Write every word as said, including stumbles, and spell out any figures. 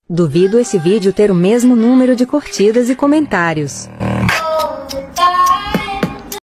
Duvido esse vídeo ter o mesmo número de curtidas e comentários. All the time.